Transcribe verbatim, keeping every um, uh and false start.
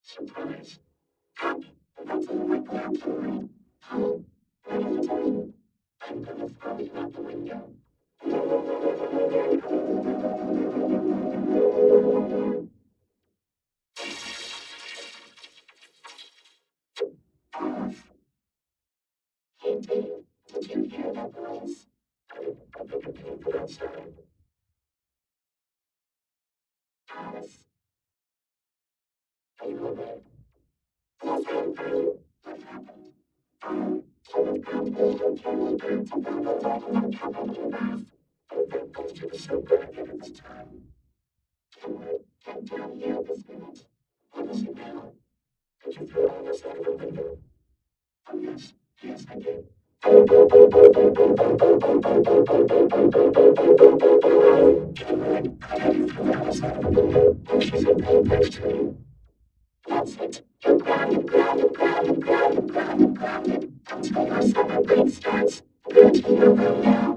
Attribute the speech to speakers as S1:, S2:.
S1: Surprise. Up. That's a right now, Kenward. Hey, what are you doing? I'm gonna throw you out the window. Hey, Dave, did you hear that noise? I, I think I'm gonna go outside. Alice, are you awake? Yes, I'm fine. What happened? Um, Kenward probably had carried back to Belvedere and uncovered your bath. I think Buster was so good at it this time. Kenward, head down here this minute. What is it now? Did you throw Alice out of the window? Oh, yes. Yes, I did. Kenward, I had you throw Alice out of the window, and she's in pain next to me. That's it. You're grounded, grounded, grounded, grounded, grounded, grounded, until your summer break starts. Go to your room now.